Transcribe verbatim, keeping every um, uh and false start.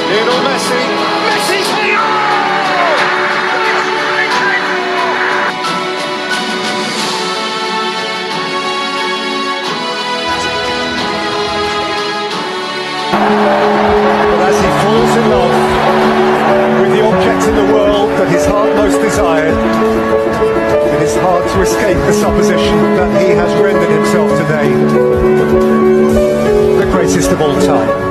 Lionel Messi. Messi! But as he falls in love with the object in the world that his heart most desired, it is hard to escape the supposition that he has rendered himself today the greatest of all time.